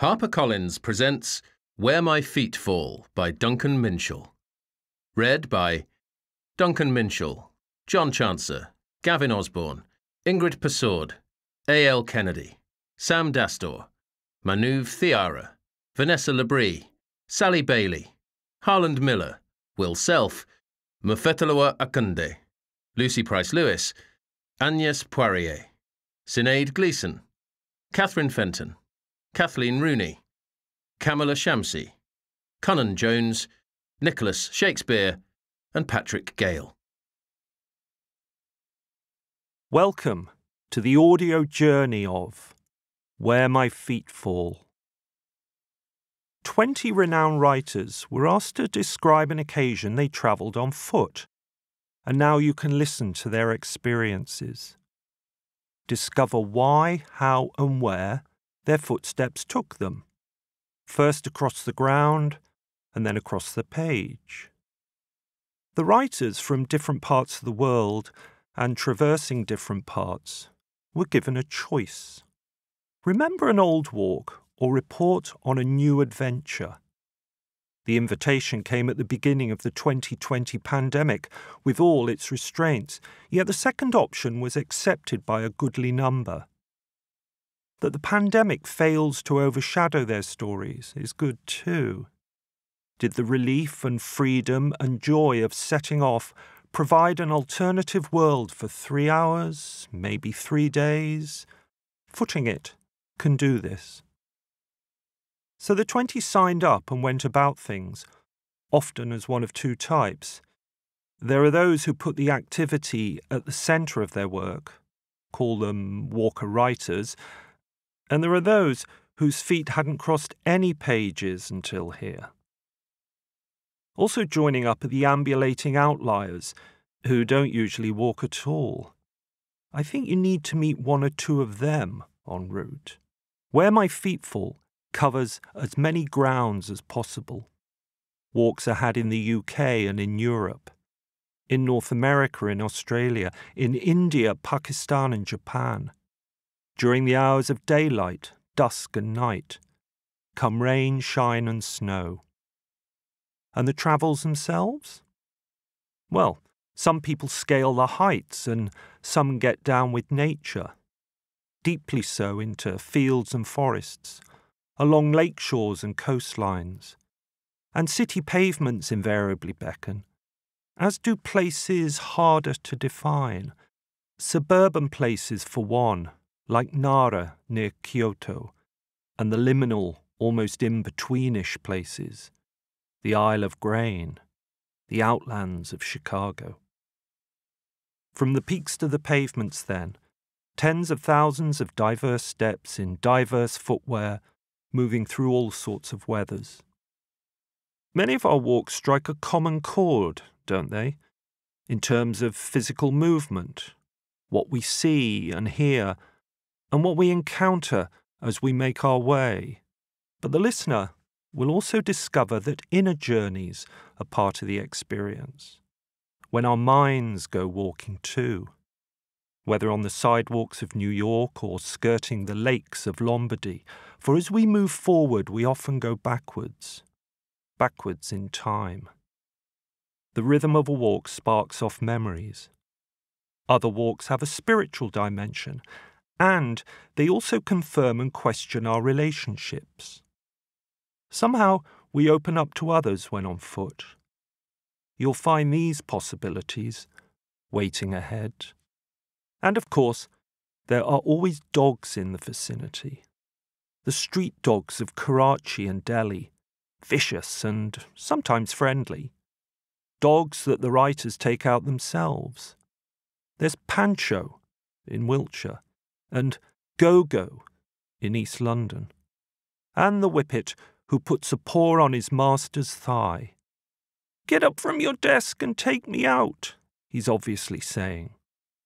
HarperCollins presents Where My Feet Fall by Duncan Minshull. Read by Duncan Minshull, John Chancer, Gavin Osborne, Ingrid Persaud, A.L. Kennedy, Sam Dastor, Manuv Thiara, Vanessa Labrie, Sally Bailey, Harland Miller, Will Self, Mufetaloa Akunde, Lucy Price-Lewis, Agnes Poirier, Sinead Gleeson, Catherine Fenton, Kathleen Rooney, Kamila Shamsie, Conan Jones, Nicholas Shakespeare, and Patrick Gale. Welcome to the audio journey of Where My Feet Fall. 20 renowned writers were asked to describe an occasion they travelled on foot, and now you can listen to their experiences. Discover why, how and where their footsteps took them, first across the ground and then across the page. The writers from different parts of the world and traversing different parts were given a choice. Remember an old walk or report on a new adventure. The invitation came at the beginning of the 2020 pandemic with all its restraints, yet the second option was accepted by a goodly number. That the pandemic fails to overshadow their stories is good too. Did the relief and freedom and joy of setting off provide an alternative world for 3 hours, maybe 3 days? Footing it can do this. So the 20 signed up and went about things, often as one of two types. There are those who put the activity at the centre of their work, call them walker writers, and there are those whose feet hadn't crossed any pages until here. Also joining up are the ambulating outliers, who don't usually walk at all. I think you need to meet one or two of them en route. Where My Feet Fall covers as many grounds as possible. Walks are had in the UK and in Europe, in North America, in Australia, in India, Pakistan and Japan. During the hours of daylight, dusk and night, come rain, shine and snow. And the travels themselves? Well, some people scale the heights and some get down with nature, deeply so into fields and forests, along lake shores and coastlines. And city pavements invariably beckon, as do places harder to define. Suburban places for one, like Nara near Kyoto, and the liminal, almost in-betweenish places, the Isle of Grain, the outlands of Chicago. From the peaks to the pavements then, tens of thousands of diverse steps in diverse footwear, moving through all sorts of weathers. Many of our walks strike a common chord, don't they, in terms of physical movement, what we see and hear, and what we encounter as we make our way. But the listener will also discover that inner journeys are part of the experience, when our minds go walking too, whether on the sidewalks of New York or skirting the lakes of Lombardy, for as we move forward we often go backwards in time. The rhythm of a walk sparks off memories. Other walks have a spiritual dimension, and they also confirm and question our relationships. Somehow we open up to others when on foot. You'll find these possibilities waiting ahead. And of course, there are always dogs in the vicinity. The street dogs of Karachi and Delhi, vicious and sometimes friendly. Dogs that the writers take out themselves. There's Pancho in Wiltshire and Go-Go in East London. And the whippet who puts a paw on his master's thigh. "Get up from your desk and take me out," he's obviously saying.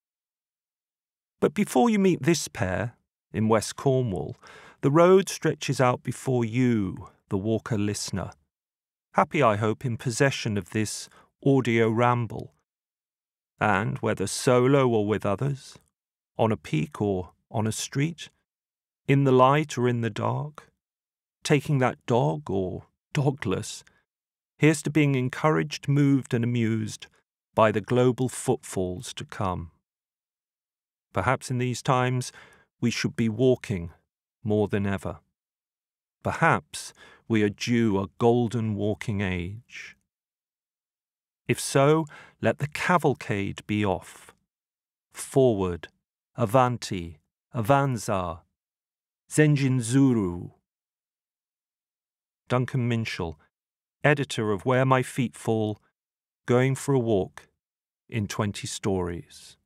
But before you meet this pair, in West Cornwall, the road stretches out before you, the walker listener, happy, I hope, in possession of this audio ramble. And whether solo or with others, on a peak or on a street, in the light or in the dark, taking that dog or dogless, here's to being encouraged, moved and amused by the global footfalls to come. Perhaps in these times we should be walking more than ever. Perhaps we are due a golden walking age. If so, let the cavalcade be off. Forward, avanti, avanza, zenjinzuru. Duncan Minshull, editor of Where My Feet Fall, Going for a Walk in 20 Stories.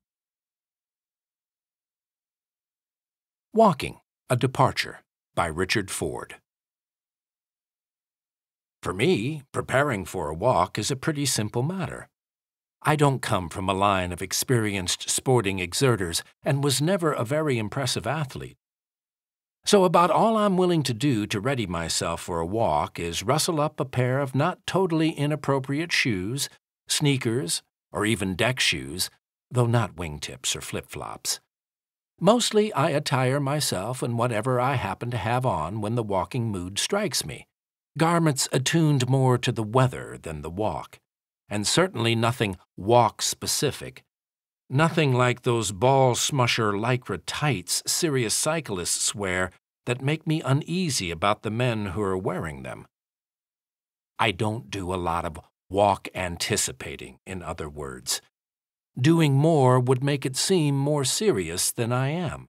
Walking, a Departure by Richard Ford. For me, preparing for a walk is a pretty simple matter. I don't come from a line of experienced sporting exerters and was never a very impressive athlete. So about all I'm willing to do to ready myself for a walk is rustle up a pair of not totally inappropriate shoes, sneakers, or even deck shoes, though not wingtips or flip-flops. Mostly I attire myself in whatever I happen to have on when the walking mood strikes me, garments attuned more to the weather than the walk, and certainly nothing walk-specific. Nothing like those ball-smusher lycra tights serious cyclists wear that make me uneasy about the men who are wearing them. I don't do a lot of walk-anticipating, in other words. Doing more would make it seem more serious than I am.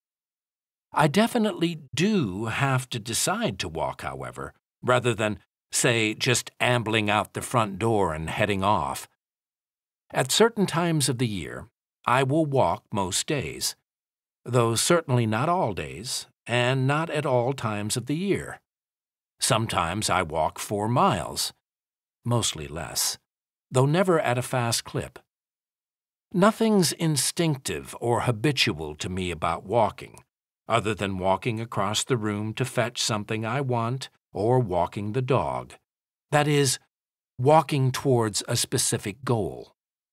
I definitely do have to decide to walk, however, rather than, say, just ambling out the front door and heading off. At certain times of the year, I will walk most days, though certainly not all days, and not at all times of the year. Sometimes I walk 4 miles, mostly less, though never at a fast clip. Nothing's instinctive or habitual to me about walking, other than walking across the room to fetch something I want or walking the dog. That is, walking towards a specific goal.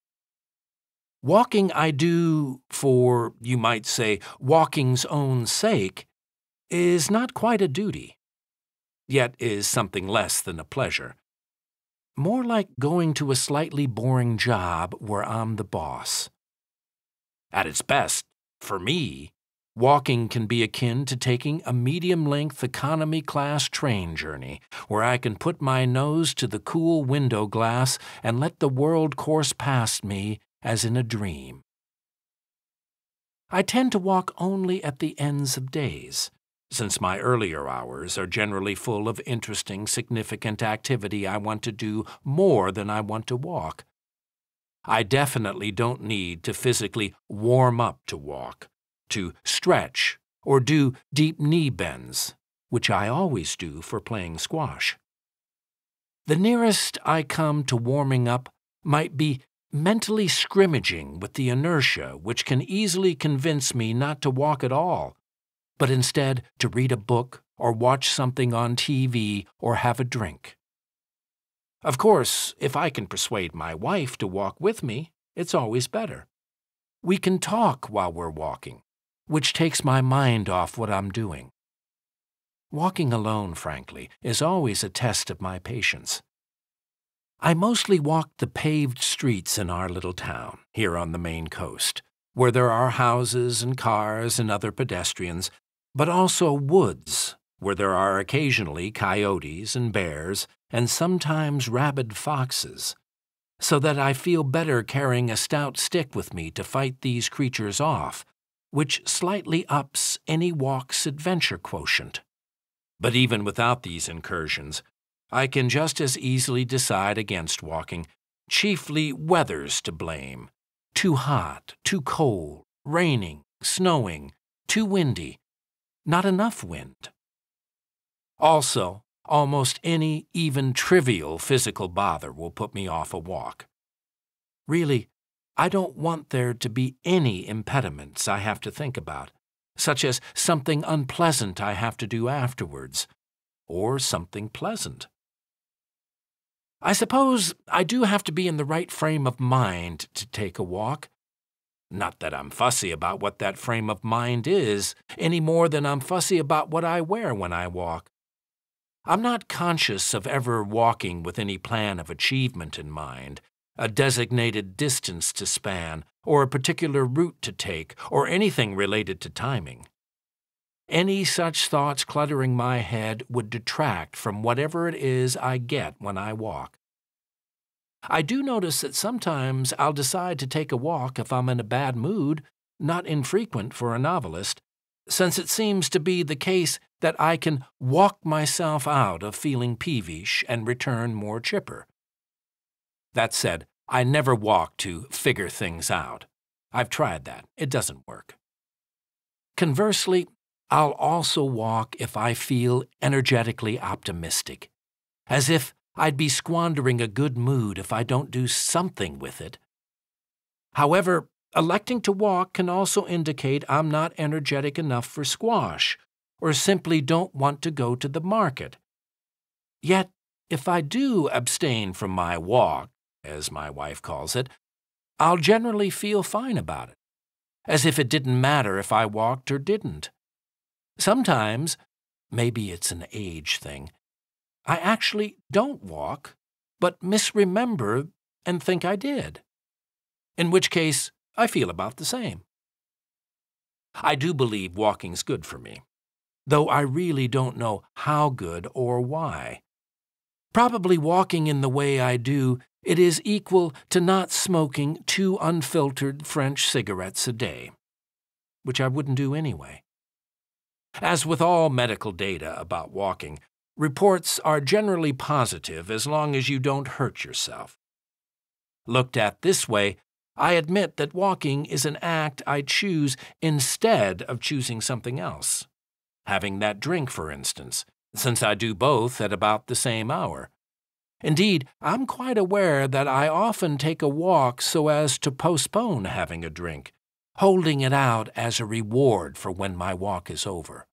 Walking I do for, you might say, walking's own sake is not quite a duty, yet is something less than a pleasure. More like going to a slightly boring job where I'm the boss. At its best, for me, walking can be akin to taking a medium-length economy-class train journey where I can put my nose to the cool window glass and let the world course past me as in a dream. I tend to walk only at the ends of days, since my earlier hours are generally full of interesting, significant activity I want to do more than I want to walk. I definitely don't need to physically warm up to walk, to stretch, or do deep knee bends, which I always do for playing squash. The nearest I come to warming up might be mentally scrimmaging with the inertia which can easily convince me not to walk at all, but instead to read a book or watch something on TV or have a drink. Of course, if I can persuade my wife to walk with me, it's always better. We can talk while we're walking, which takes my mind off what I'm doing. Walking alone, frankly, is always a test of my patience. I mostly walk the paved streets in our little town, here on the Maine coast, where there are houses and cars and other pedestrians, but also woods, where there are occasionally coyotes and bears and sometimes rabid foxes, so that I feel better carrying a stout stick with me to fight these creatures off, which slightly ups any walk's adventure quotient. But even without these incursions, I can just as easily decide against walking. Chiefly weather's to blame. Too hot, too cold, raining, snowing, too windy, not enough wind. Also, almost any even trivial physical bother will put me off a walk. Really, I don't want there to be any impediments I have to think about, such as something unpleasant I have to do afterwards, or something pleasant. I suppose I do have to be in the right frame of mind to take a walk. Not that I'm fussy about what that frame of mind is, any more than I'm fussy about what I wear when I walk. I'm not conscious of ever walking with any plan of achievement in mind, a designated distance to span, or a particular route to take, or anything related to timing. Any such thoughts cluttering my head would detract from whatever it is I get when I walk. I do notice that sometimes I'll decide to take a walk if I'm in a bad mood, not infrequent for a novelist, since it seems to be the case that I can walk myself out of feeling peevish and return more chipper. That said, I never walk to figure things out. I've tried that. It doesn't work. Conversely, I'll also walk if I feel energetically optimistic, as if I'd be squandering a good mood if I don't do something with it. However, electing to walk can also indicate I'm not energetic enough for squash, or simply don't want to go to the market. Yet, if I do abstain from my walk, as my wife calls it, I'll generally feel fine about it, as if it didn't matter if I walked or didn't. Sometimes, maybe it's an age thing, I actually don't walk, but misremember and think I did, in which case I feel about the same. I do believe walking's good for me, though I really don't know how good or why. Probably walking in the way I do, it is equal to not smoking 2 unfiltered French cigarettes a day, which I wouldn't do anyway. As with all medical data about walking, reports are generally positive as long as you don't hurt yourself. Looked at this way, I admit that walking is an act I choose instead of choosing something else. Having that drink, for instance, since I do both at about the same hour. Indeed, I'm quite aware that I often take a walk so as to postpone having a drink, holding it out as a reward for when my walk is over.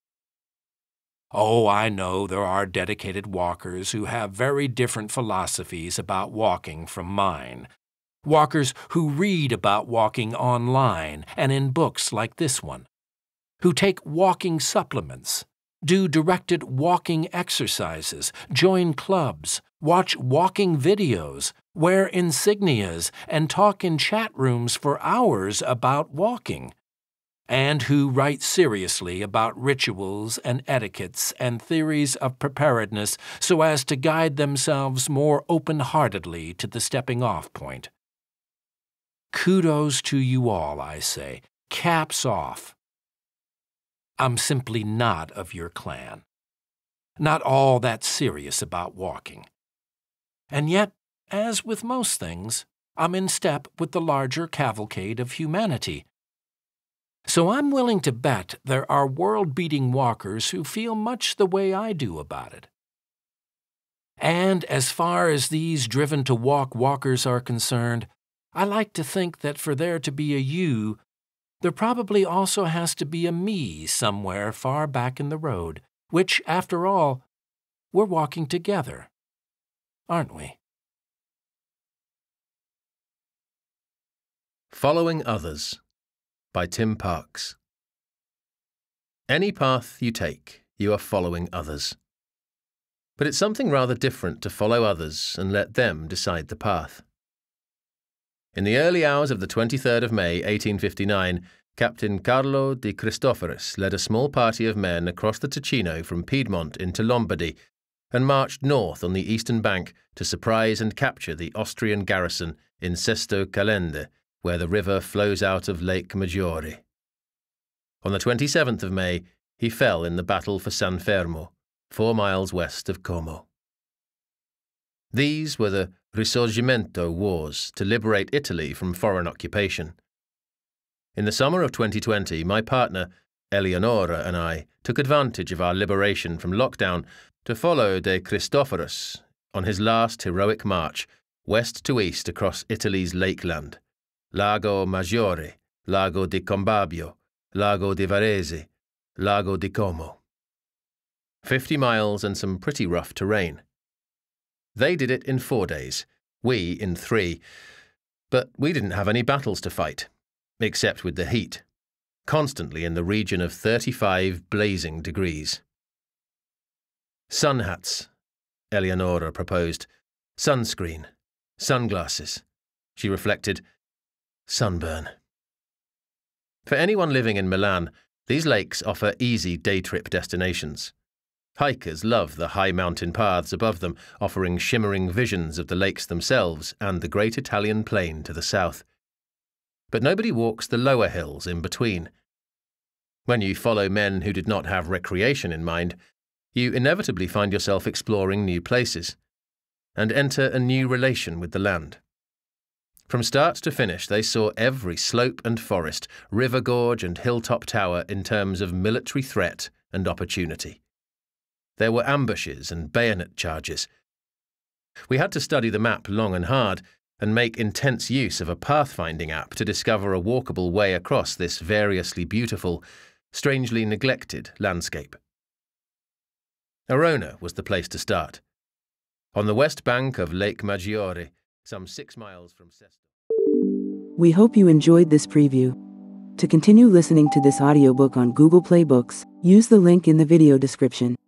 Oh, I know there are dedicated walkers who have very different philosophies about walking from mine. Walkers who read about walking online and in books like this one, who take walking supplements, do directed walking exercises, join clubs, watch walking videos, wear insignias, and talk in chat rooms for hours about walking, and who write seriously about rituals and etiquettes and theories of preparedness so as to guide themselves more open-heartedly to the stepping-off point. Kudos to you all, I say. Caps off. I'm simply not of your clan. Not all that serious about walking. And yet, as with most things, I'm in step with the larger cavalcade of humanity. So I'm willing to bet there are world-beating walkers who feel much the way I do about it. And as far as these driven-to-walk walkers are concerned, I like to think that for there to be a you, there probably also has to be a me somewhere far back in the road, which, after all, we're walking together, aren't we? Following Others by Tim Parks. Any path you take, you are following others. But it's something rather different to follow others and let them decide the path. In the early hours of the 23rd of May, 1859, Captain Carlo di Cristoforis led a small party of men across the Ticino from Piedmont into Lombardy and marched north on the eastern bank to surprise and capture the Austrian garrison in Sesto Calende, where the river flows out of Lake Maggiore. On the 27th of May, he fell in the battle for San Fermo, 4 miles west of Como. These were the Risorgimento Wars to liberate Italy from foreign occupation. In the summer of 2020, my partner, Eleonora, and I took advantage of our liberation from lockdown to follow de Cristoforis on his last heroic march west to east across Italy's lakeland, Lago Maggiore, Lago di Combabio, Lago di Varese, Lago di Como. 50 miles and some pretty rough terrain. They did it in 4 days, we in 3, but we didn't have any battles to fight, except with the heat, constantly in the region of 35 blazing degrees. Sun hats, Eleonora proposed. Sunscreen. Sunglasses. She reflected. Sunburn. For anyone living in Milan, these lakes offer easy day-trip destinations. Hikers love the high mountain paths above them, offering shimmering visions of the lakes themselves and the great Italian plain to the south. But nobody walks the lower hills in between. When you follow men who did not have recreation in mind, you inevitably find yourself exploring new places and enter a new relation with the land. From start to finish, they saw every slope and forest, river gorge and hilltop tower in terms of military threat and opportunity. There were ambushes and bayonet charges. We had to study the map long and hard and make intense use of a pathfinding app to discover a walkable way across this variously beautiful, strangely neglected landscape. Arona was the place to start. On the west bank of Lake Maggiore, some 6 miles from Sesto. We hope you enjoyed this preview. To continue listening to this audiobook on Google Play Books, use the link in the video description.